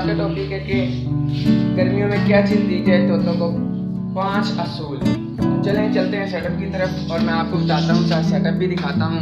आज का टॉपिक है कि गर्मियों में क्या चीज़ दी जाए तोतों को, 5 असूल। तो चलें चलते हैं सेटअप की तरफ और मैं आपको बताता हूँ, साथ सेटअप भी दिखाता हूँ।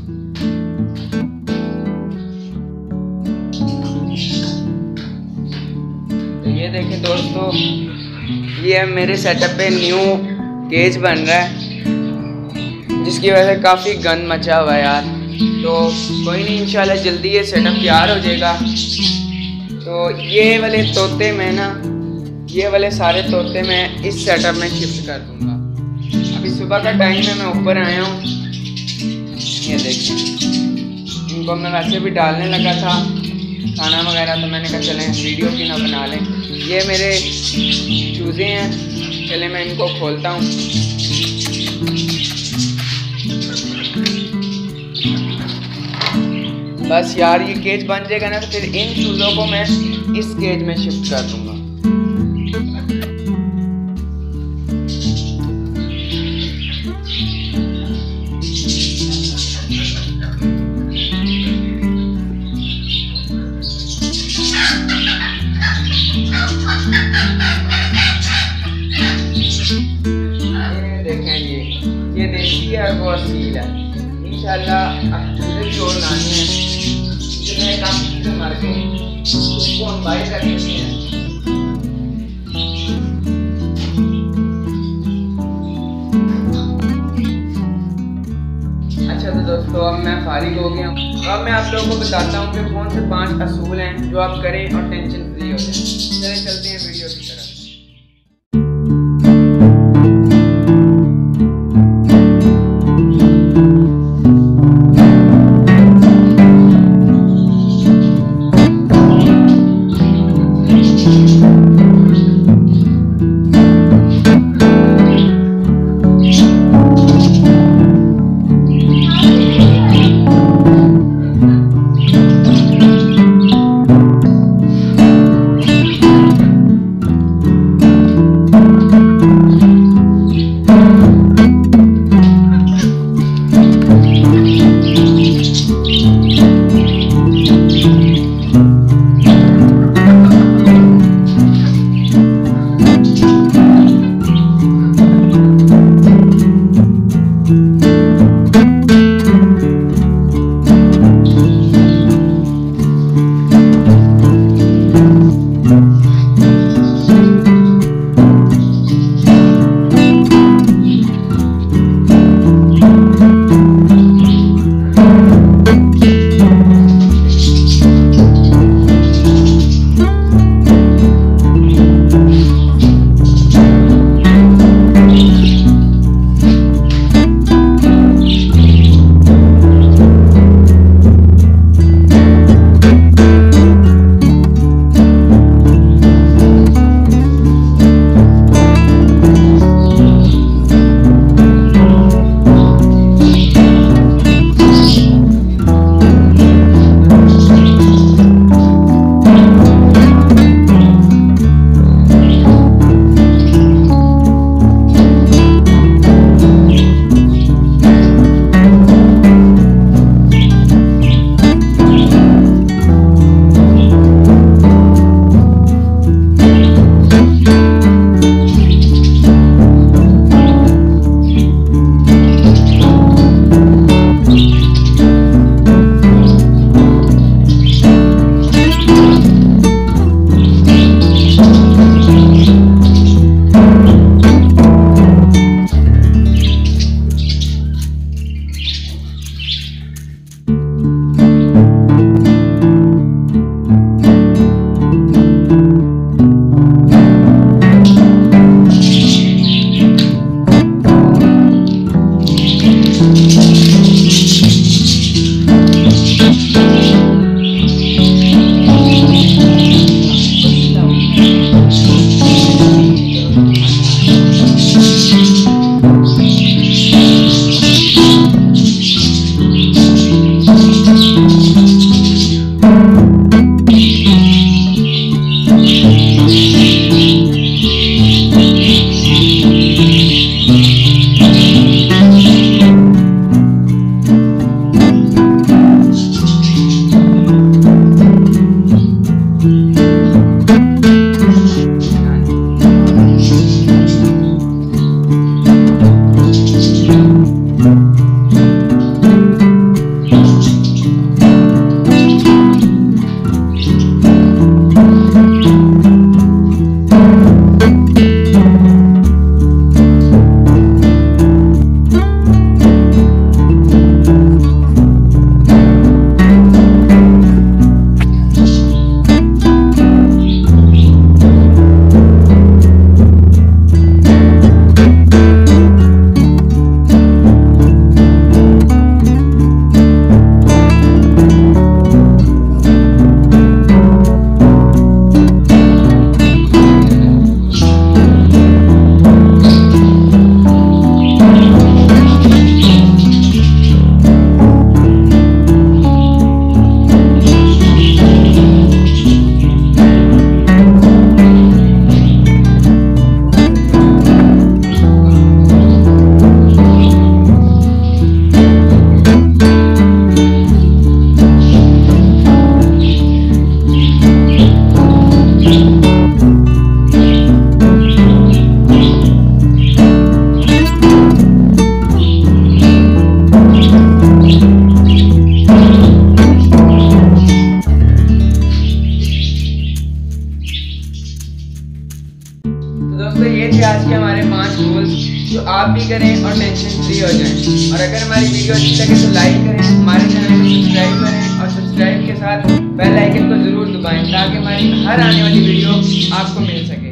तो ये देखें दोस्तों, ये मेरे सेटअप पे न्यू केज बन रहा है, जिसकी वजह से काफ़ी गंद मचा हुआ है यार। तो कोई नहीं, इंशाल्लाह जल्दी ये सेटअप तैयार हो जाएगा। तो ये वाले तोते मैं ना, ये वाले सारे तोते मैं इस सेटअप में शिफ्ट कर दूंगा। अभी सुबह का टाइम है, मैं ऊपर आया हूँ। ये देखिए, इनको मैं वैसे भी डालने लगा था खाना वगैरह, तो मैंने कहा चलें वीडियो की ना बना लें। ये मेरे चूज़े हैं, चले मैं इनको खोलता हूँ। बस यार, ये केज बन जाएगा ना, तो फिर इन चूज़ों को मैं इस केज में शिफ्ट कर दूंगा। ये देखें, ये देसी है, वो असील है। इंशाल्लाह अब चूज़े जोड़ लानी है, जितने काम चीज़ें मर गए उसको हम बाहर कर देते हैं। अच्छा तो दोस्तों, अब मैं फारिग हो गया हूँ। अब मैं आप लोगों को बताता हूँ कि कौन से 5 असूल हैं जो आप करें और टेंशन फ्री हो जाए। चले चलते हैं वीडियो की तरफ। दोस्तों ये थे आज के हमारे 5 रूल्स जो आप भी करें और टेंशन फ्री हो जाएं। और अगर हमारी वीडियो अच्छी लगे तो लाइक करें, हमारे चैनल को सब्सक्राइब करें और सब्सक्राइब के साथ बेल आइकन को जरूर दबाएं ताकि हमारी हर आने वाली वीडियो आपको मिल सके।